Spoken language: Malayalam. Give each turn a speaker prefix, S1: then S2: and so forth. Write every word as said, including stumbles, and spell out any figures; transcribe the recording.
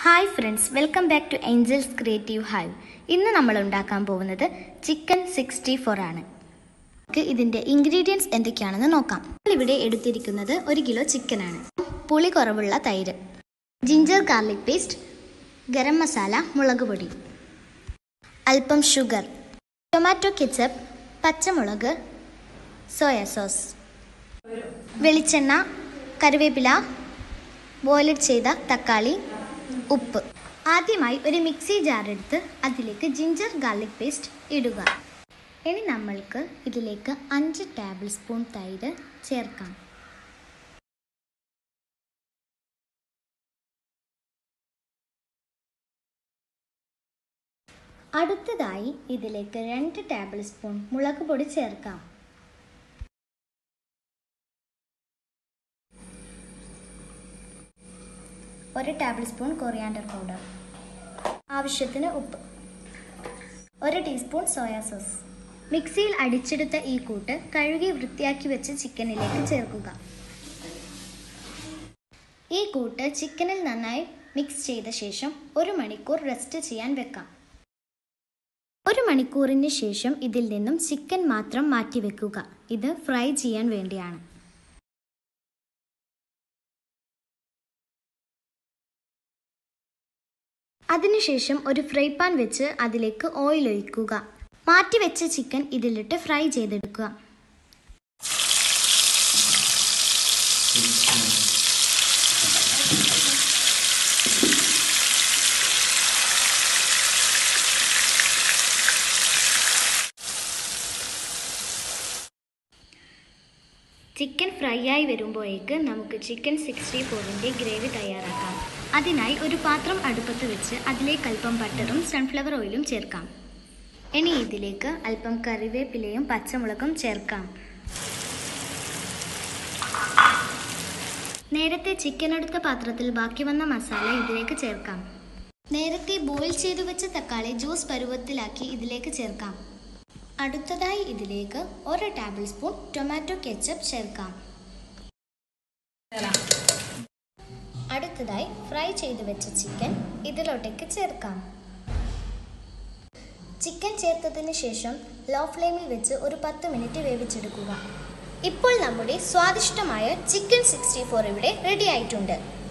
S1: Hi friends, welcome back to angels creative hive. ഇന്ന് നമ്മൾ ഉണ്ടാക്കാൻ പോകുന്നത് ചിക്കൻ സിക്സ്റ്റി ഫോർ ആണ്. ഇതിൻ്റെ ഇൻഗ്രീഡിയൻസ് എന്തൊക്കെയാണെന്ന് നോക്കാം. ഇവിടെ എടുത്തിരിക്കുന്നത് ഒരു കിലോ ചിക്കനാണ്. പുളി കുറവുള്ള തൈര്, ginger garlic paste, garam masala, മുളക് പൊടി, അല്പം ഷുഗർ, ടൊമാറ്റോ കെച്ചപ്പ്, പച്ചമുളക്, സോയ സോസ്, വെളിച്ചെണ്ണ, കറിവേപ്പില, ബോയിൽ ചെയ്ത തക്കാളി, ഉപ്പ്. ആദ്യമായി ഒരു മിക്സി ജാർ എടുത്ത് അതിലേക്ക് ജിഞ്ചർ ഗാർലിക് പേസ്റ്റ് ഇടുക. ഇനി നമ്മൾക്ക് ഇതിലേക്ക് അഞ്ച് ടേബിൾ സ്പൂൺ തൈര് ചേർക്കാം. അടുത്തതായി ഇതിലേക്ക് രണ്ട് ടേബിൾ സ്പൂൺ മുളക് പൊടി ചേർക്കാം. ഒരു ടേബിൾ സ്പൂൺ കൊറിയാൻഡർ പൗഡർ, ആവശ്യത്തിന് ഉപ്പ്, ഒരു ടീസ്പൂൺ സോയാ സോസ്. മിക്സിയിൽ അടിച്ചെടുത്ത ഈ കൂട്ട് കഴുകി വൃത്തിയാക്കി വെച്ച ചിക്കനിലേക്ക് ചേർക്കുക. ഈ കൂട്ട് ചിക്കനിൽ നന്നായി മിക്സ് ചെയ്ത ശേഷം ഒരു മണിക്കൂർ റെസ്റ്റ് ചെയ്യാൻ വെക്കാം. ഒരു മണിക്കൂറിന് ശേഷം ഇതിൽ നിന്നും ചിക്കൻ മാത്രം മാറ്റി വെക്കുക. ഇത് ഫ്രൈ ചെയ്യാൻ വേണ്ടിയാണ്. അതിനുശേഷം ഒരു ഫ്രൈ പാൻ വെച്ച് അതിലേക്ക് ഓയിൽ ഒഴിക്കുക. മാറ്റി വെച്ച ചിക്കൻ ഇതിലിട്ട് ഫ്രൈ ചെയ്തെടുക്കുക. ചിക്കൻ ഫ്രൈ ആയി വരുമ്പോഴേക്ക് നമുക്ക് ചിക്കൻ സിക്സ്റ്റി ഫോറിൻ്റെ ഗ്രേവി തയ്യാറാക്കാം. അതിനായി ഒരു പാത്രം അടുപ്പത്ത് വെച്ച് അതിലേക്ക് അല്പം ബട്ടറും സൺഫ്ലവർ ഓയിലും ചേർക്കാം. ഇനി ഇതിലേക്ക് അല്പം കറിവേപ്പിലയും പച്ചമുളകും ചേർക്കാം. നേരത്തെ ചിക്കൻ എടുത്ത പാത്രത്തിൽ ബാക്കി വന്ന മസാല ഇതിലേക്ക് ചേർക്കാം. നേരത്തെ ബോയിൽ ചെയ്തു വെച്ച തക്കാളി ജ്യൂസ് പരുവത്തിലാക്കി ഇതിലേക്ക് ചേർക്കാം. അടുത്തതായി ഇതിലേക്ക് ഒരു ടേബിൾ സ്പൂൺ ടൊമാറ്റോ കെച്ചപ്പ് ചേർക്കാം. അടുത്തതായി ഫ്രൈ ചെയ്തു വെച്ച ചിക്കൻ ഇതിലോട്ടേക്ക് ചേർക്കാം. ചിക്കൻ ചേർത്തതിന് ശേഷം ലോ ഫ്ലെയിമിൽ വെച്ച് ഒരു പത്ത് മിനിറ്റ് വേവിച്ചെടുക്കുക. ഇപ്പോൾ നമ്മുടെ സ്വാദിഷ്ടമായ ചിക്കൻ സിക്സ്റ്റി ഫോർ ഇവിടെ റെഡി ആയിട്ടുണ്ട്.